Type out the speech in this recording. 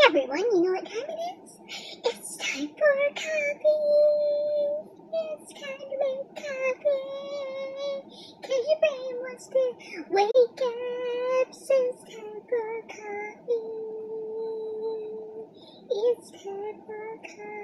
Everyone, you know what time it is? It's time for coffee. It's time to make coffee. Cause your brain wants to wake up, so it's time for coffee. It's time for coffee.